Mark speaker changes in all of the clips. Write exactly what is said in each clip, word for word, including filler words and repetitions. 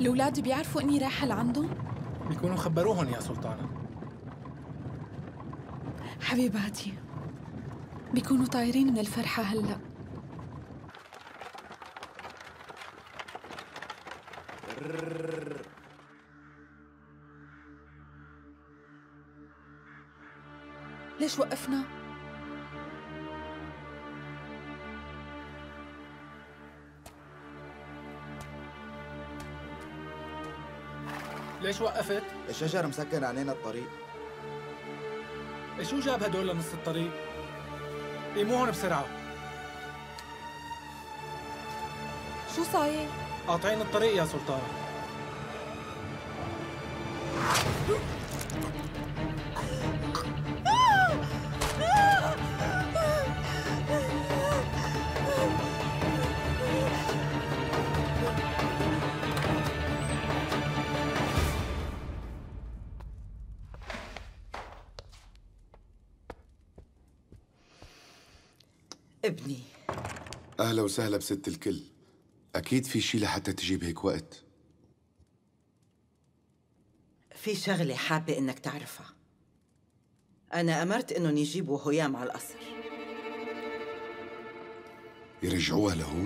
Speaker 1: الأولاد بيعرفوا إني رايحة لعندهم؟
Speaker 2: بيكونوا خبروهم يا سلطانة.
Speaker 1: حبيباتي بيكونوا طايرين من الفرحة هلأ. ليش وقفنا؟
Speaker 2: ليش وقفت؟
Speaker 3: الشجر مسكر علينا الطريق.
Speaker 2: شو جاب هدول لنص الطريق؟ قيموا هون بسرعة.
Speaker 1: شو صاير؟
Speaker 2: قاطعين الطريق يا سلطانة.
Speaker 4: ابني
Speaker 5: أهلا وسهلا بست الكل. أكيد في شي لحتى تجي بهيك وقت.
Speaker 4: في شغلة حابة إنك تعرفها. أنا أمرت إنهم يجيبوا هيام على القصر.
Speaker 5: يرجعوها لهون؟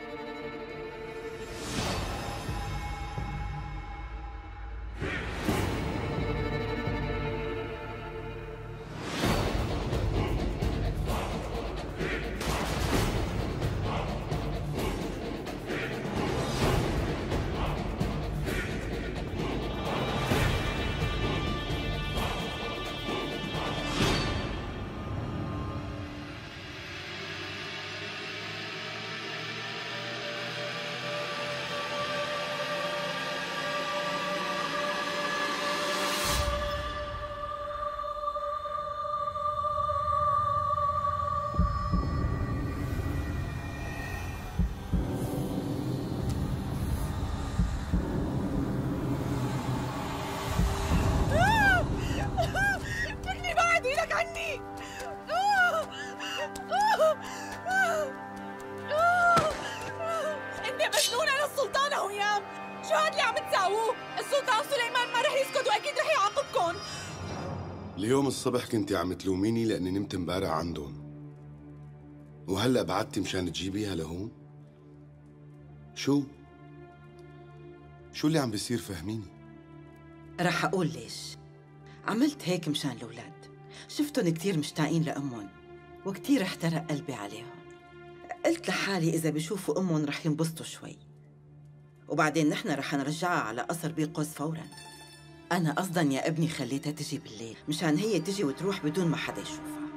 Speaker 5: اليوم الصبح كنتي عم تلوميني لأني نمت امبارح عندهم، وهلأ بعدتي مشان تجيبيها لهون؟ شو؟ شو اللي عم بيصير فهميني؟
Speaker 4: رح أقول ليش. عملت هيك مشان الأولاد، شفتهم كتير مشتاقين لأمهم وكتير احترق قلبي عليهم. قلت لحالي إذا بيشوفوا أمهم رح ينبسطوا شوي، وبعدين نحن رح نرجعها على قصر بيقوز فوراً. أنا قصداً يا ابني خليتها تجي بالليل مشان هي تجي وتروح بدون ما حدا يشوفها.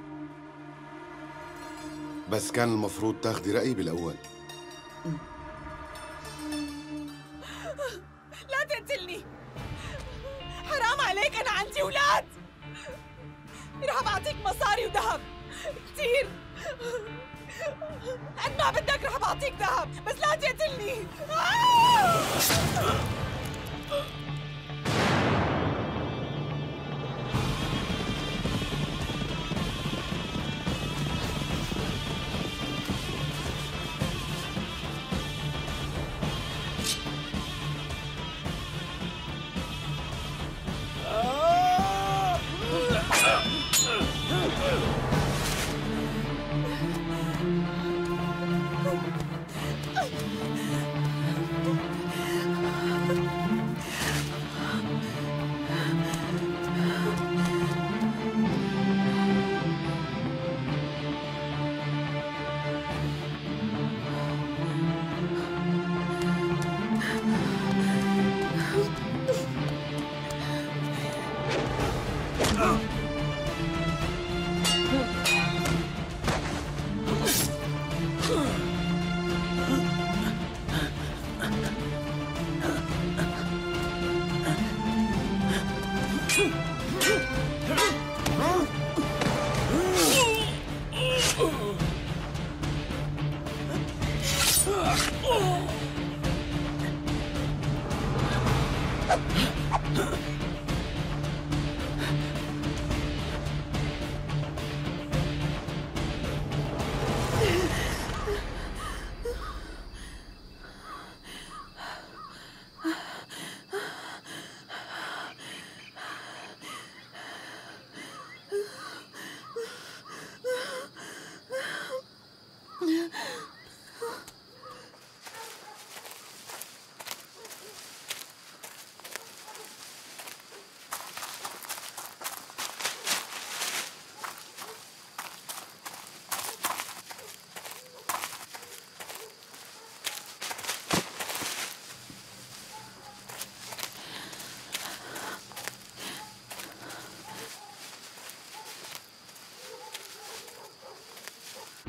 Speaker 5: بس كان المفروض تاخدي رأيي بالأول.
Speaker 1: لا تقتلني، حرام عليك، أنا عندي أولاد. رح بعطيك مصاري وذهب كتير، قد ما بدك رح بعطيك ذهب، بس لا تقتلني.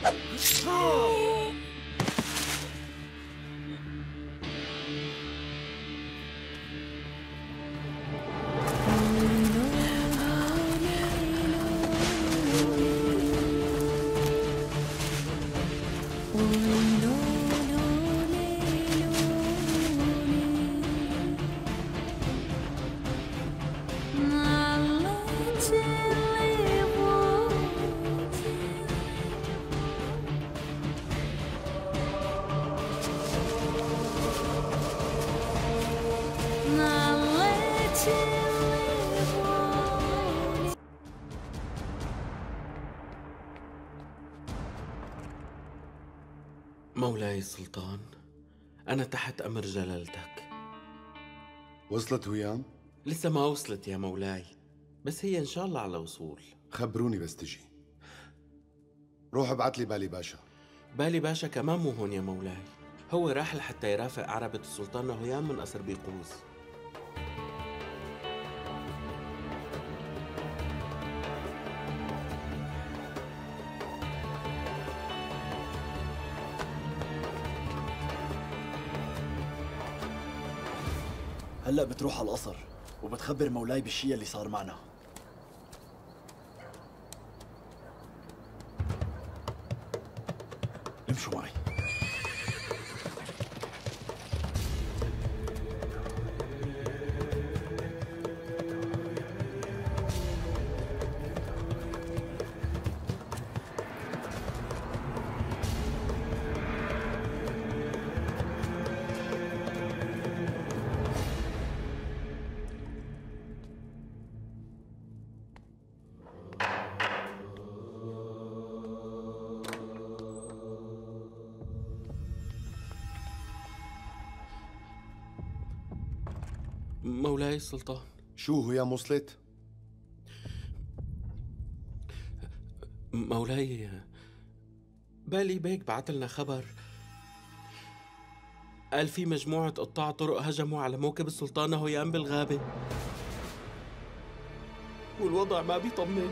Speaker 6: مولاي السلطان، أنا تحت أمر جلالتك.
Speaker 5: وصلت هيام؟
Speaker 6: لسه ما وصلت يا مولاي، بس هي إن شاء الله على وصول.
Speaker 5: خبروني بس تجي. روح ابعت لي بالي باشا.
Speaker 6: بالي باشا كمان مو هون يا مولاي، هو راح لحتى يرافق عربة السلطان هيام من قصر بيقوس.
Speaker 7: هلأ بتروح على القصر وبتخبر مولاي بالشي اللي صار معنا. امشوا معي.
Speaker 6: مولاي السلطان.
Speaker 5: شو هيام وصلت؟
Speaker 6: مولاي بالي بيك بعت لنا خبر، قال في مجموعة قطاع طرق هجموا على موكب السلطانة هيام بالغابة، والوضع ما بيطمن.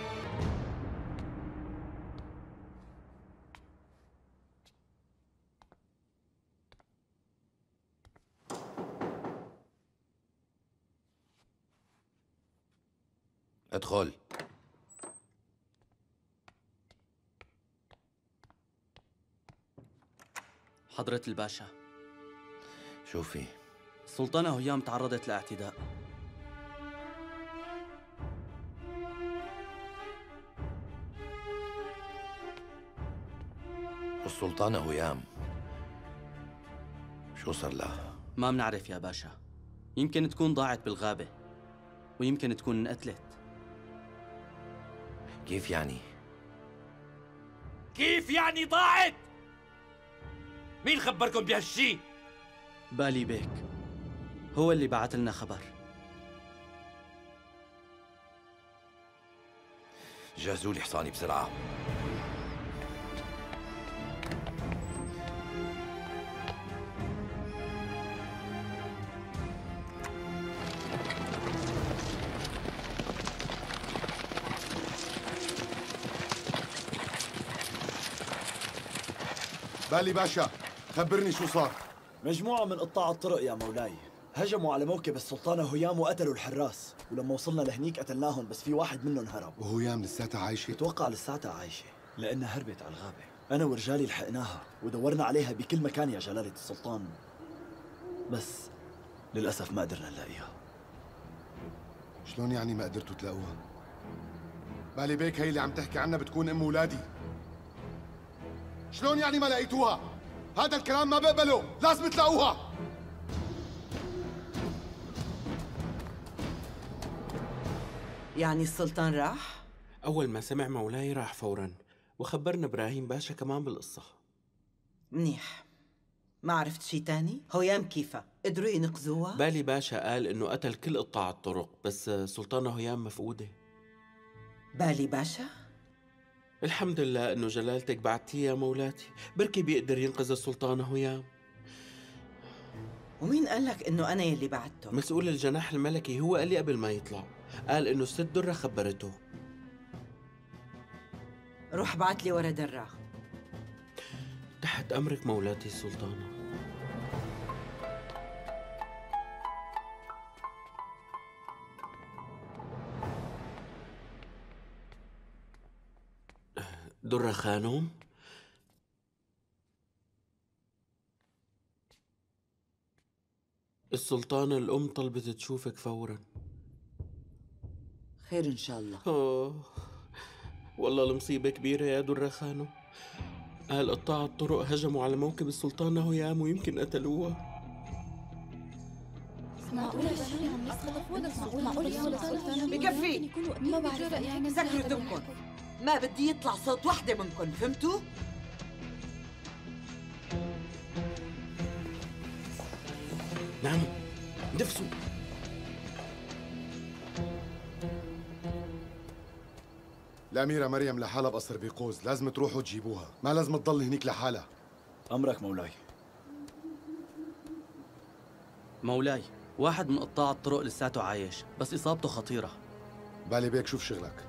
Speaker 8: ادخل.
Speaker 9: حضرة الباشا،
Speaker 8: شوفي،
Speaker 9: السلطانة هيام تعرضت لاعتداء.
Speaker 8: السلطانة هيام شو صار لها؟
Speaker 9: ما منعرف يا باشا، يمكن تكون ضاعت بالغابة ويمكن تكون انقتلت.
Speaker 8: كيف يعني؟
Speaker 10: كيف يعني ضاعت؟ مين خبركم بهالشي؟
Speaker 9: بالي بيك هو اللي بعت لنا خبر.
Speaker 8: جهزوا لي حصاني بسرعة.
Speaker 5: بالي باشا، خبرني شو صار.
Speaker 7: مجموعة من قطاع الطرق يا مولاي هجموا على موكب السلطانة هيام وقتلوا الحراس، ولما وصلنا لهنيك قتلناهم، بس في واحد منهم هرب.
Speaker 5: وهيام لساتها عايشة؟
Speaker 7: بتوقع لساتها عايشة لأنها هربت على الغابة. أنا ورجالي لحقناها ودورنا عليها بكل مكان يا جلالة السلطان، بس للأسف ما قدرنا نلاقيها.
Speaker 5: شلون يعني ما قدرتوا تلاقوها؟ بالي بيك هي اللي عم تحكي عنها بتكون ام ولادي. شلون يعني ما لقيتوها؟ هذا الكلام ما بقبله، لازم تلاقوها.
Speaker 4: يعني السلطان راح؟
Speaker 6: أول ما سمع مولاي راح فوراً، وخبرنا إبراهيم باشا كمان بالقصة.
Speaker 4: منيح. ما عرفت شي تاني؟ هيام كيفها؟ قدروا ينقذوها؟
Speaker 6: بالي باشا قال إنه قتل كل قطاع الطرق، بس سلطانة هيام مفقودة.
Speaker 4: بالي باشا؟
Speaker 6: الحمد لله إنه جلالتك بعتيه يا مولاتي، بركي بيقدر ينقذ السلطانة هيام.
Speaker 4: ومين قال لك إنه أنا يلي بعته؟
Speaker 6: مسؤول الجناح الملكي، هو قال لي قبل ما يطلع، قال إنه الست درة خبرته.
Speaker 4: روح بعت لي ورا درة.
Speaker 6: تحت أمرك مولاتي السلطانة. درة خانم، السلطانة الأم طلبت تشوفك فوراً.
Speaker 4: خير إن شاء الله.
Speaker 6: أوه والله المصيبة كبيرة يا درة خانم. أهل قطاع الطرق هجموا على موكب السلطانة هيام ويمكن قتلوها.
Speaker 4: بكفي،
Speaker 1: ما بعرف يعني
Speaker 4: سكروا دمكم، ما بدي يطلع صوت وحدة منكم، فهمتوا؟
Speaker 6: نعم دفسوا.
Speaker 5: الأميرة مريم لحالها بقصر بيقوز، لازم تروحوا تجيبوها، ما لازم تضل هنيك لحالها.
Speaker 7: أمرك مولاي.
Speaker 9: مولاي، واحد من قطاع الطرق لساته عايش بس إصابته خطيرة.
Speaker 5: بالي بيك شوف شغلك.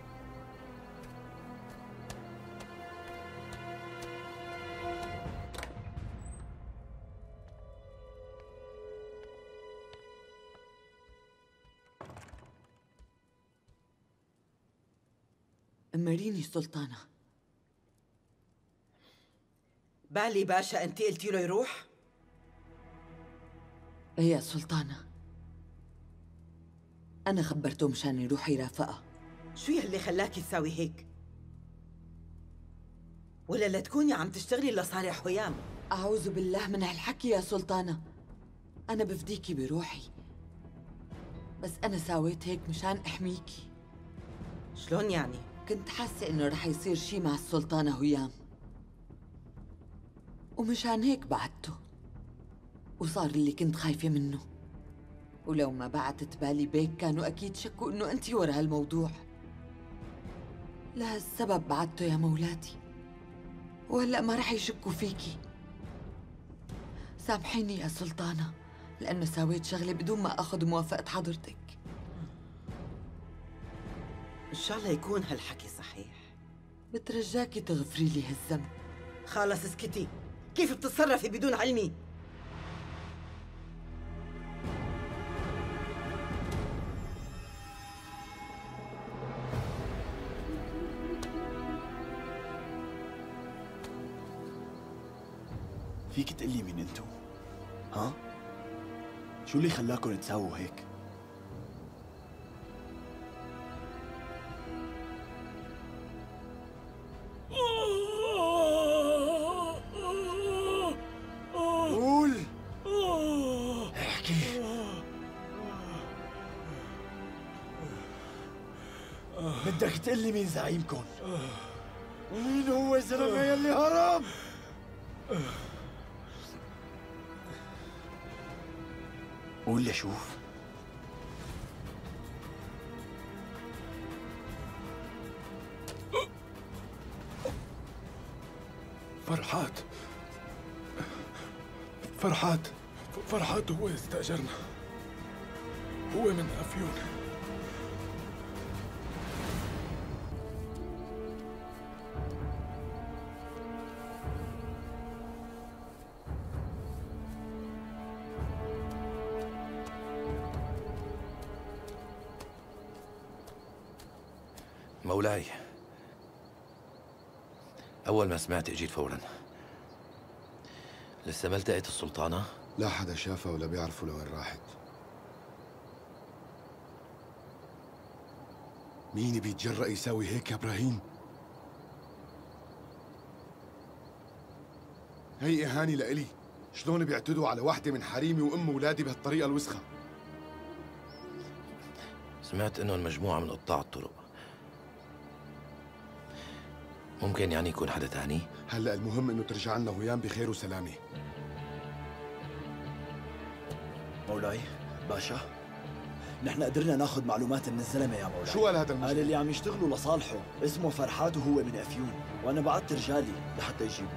Speaker 4: أمريني سلطانة. بالي باشا أنت قلتي له يروح؟ إيه يا سلطانة، أنا خبرته مشان يروح يرافقها. شو يلي خلاكي تساوي هيك؟ ولا لا تكوني عم تشتغلي لصالح هيام؟ أعوذ بالله من هالحكي يا سلطانة، أنا بفديكي بروحي، بس أنا ساويت هيك مشان أحميكي. شلون يعني؟ كنت حاسة إنه رح يصير شي مع السلطانة هيام، ومشان هيك بعدته، وصار اللي كنت خايفة منه. ولو ما بعتت بالي بيك كانوا أكيد شكوا إنه أنتي ورا هالموضوع. لهالسبب بعدته يا مولاتي، وهلأ ما رح يشكوا فيكي. سامحيني يا سلطانة، لأنه سويت شغلة بدون ما أخذ موافقة حضرتك. إن شاء الله يكون هالحكي صحيح. بترجاكي تغفري لي هالذنب. خلص اسكتي، كيف بتتصرفي بدون علمي؟
Speaker 7: فيك تقلي مين انتو؟ ها؟ شو اللي خلاكم تساووا هيك؟ قول، احكي. بدك تقلي مين زعيمكم؟ ومين هو الزلمه يلي هرب؟ قول لي اشوف.
Speaker 2: فرحات فرحات فرحات هو استأجرنا، هو من أفيون.
Speaker 8: مولاي، أول ما سمعت اجيت فوراً. لسه ما التقيت السلطانة؟
Speaker 5: لا حدا شافها ولا بيعرفوا لوين راحت. مين بيتجرأ يساوي هيك يا إبراهيم؟ هي إهانة لإلي، شلون بيعتدوا على واحدة من حريمي وأم ولادي بهالطريقة الوسخة؟
Speaker 8: سمعت إنهم مجموعة من قطاع الطرق. ممكن يعني يكون حدا تاني؟
Speaker 5: هلأ المهم إنه ترجع لنا هيام بخير وسلامة.
Speaker 7: مولاي باشا، نحن قدرنا ناخذ معلومات من الزلمه يا مولاي.
Speaker 5: شو قال هذا المجنون؟
Speaker 7: قال اللي عم يشتغلوا لصالحه اسمه فرحات وهو من افيون، وانا بعثت رجالي لحتى يجيبوه.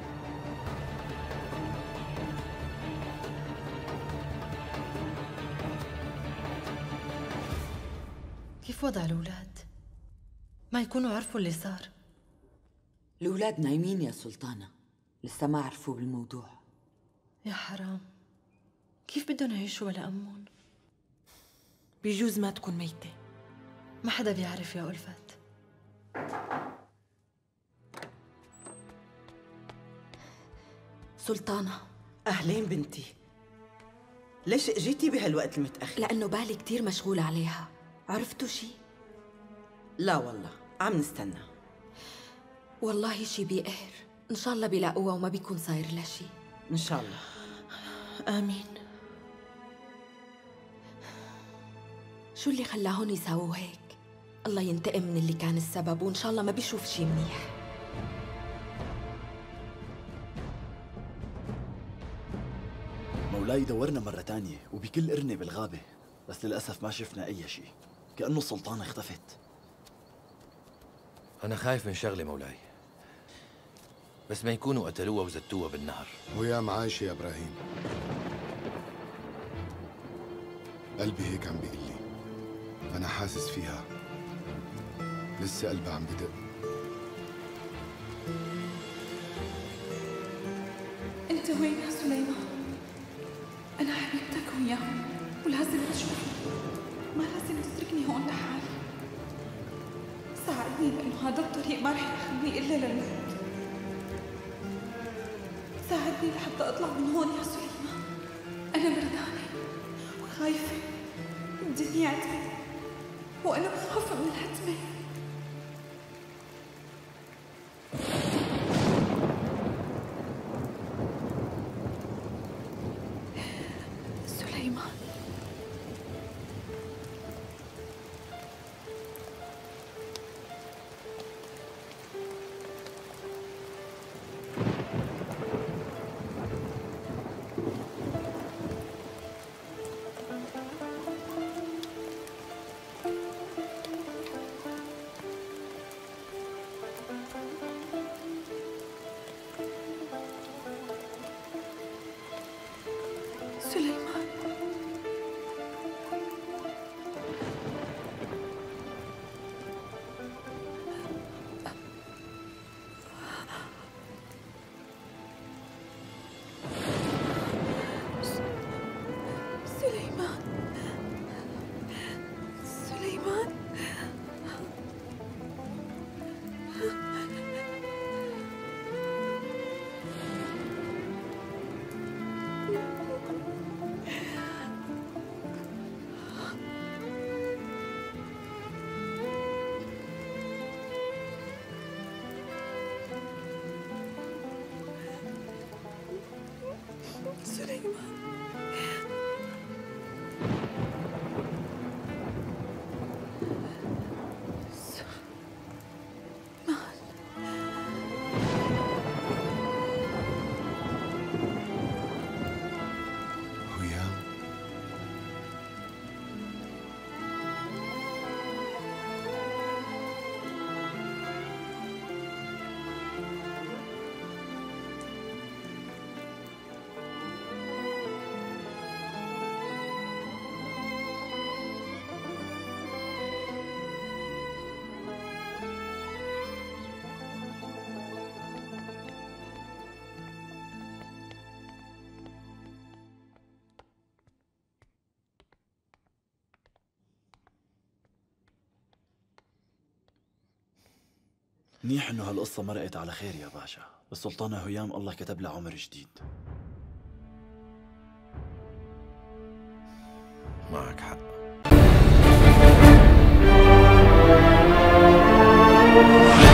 Speaker 1: كيف وضع الأولاد؟ ما يكونوا عرفوا اللي صار؟
Speaker 4: الأولاد نايمين يا سلطانة،
Speaker 11: لسه ما عرفوا بالموضوع.
Speaker 1: يا حرام، كيف بدهم يعيشوا ولا أمهم؟
Speaker 12: بيجوز ما تكون ميتة.
Speaker 1: ما حدا بيعرف يا ألفت.
Speaker 11: سلطانة،
Speaker 4: أهلين بنتي. ليش اجيتي بهالوقت المتأخر؟
Speaker 11: لأنه بالي كتير مشغولة عليها. عرفتوا شي؟
Speaker 4: لا والله، عم نستنى.
Speaker 11: والله شي بيقهر. إن شاء الله بيلاقوها وما بيكون صاير لها شي.
Speaker 4: إن شاء الله.
Speaker 11: آمين. شو اللي خلاهم يساووا هيك؟ الله ينتقم من اللي كان السبب، وإن شاء الله ما بيشوف شي منيح.
Speaker 7: مولاي دورنا مرة تانية وبكل قرنة بالغابة، بس للأسف ما شفنا أي شيء. كأنه السلطانة اختفت.
Speaker 8: أنا خايف من شغلة مولاي، بس ما يكونوا قتلوها وزتوها بالنهر.
Speaker 5: ويا معايشة يا إبراهيم، قلبي هيك عم بيقول لي. أنا حاسس فيها، لسه قلبها عم بدق.
Speaker 12: أنت وين يا سليمان؟ أنا حبيبتك وياهم ولازم تشوفني، ما لازم تتركني هون لحالي. ساعدني لأنه هذا الطريق ما رح ياخذني إلا للموت. ساعدني لحتى أطلع من هون يا سليمان. أنا بردانة وخايفة، الدنيا عتمة وأنا بخاف من العتمة. سليمان، سليمان، سليمان، سليمان. سليمان،
Speaker 5: هيام،
Speaker 7: منيح انه هالقصة مرقت على خير يا باشا. السلطانة هيام الله كتب لها عمر جديد.
Speaker 8: معك حق.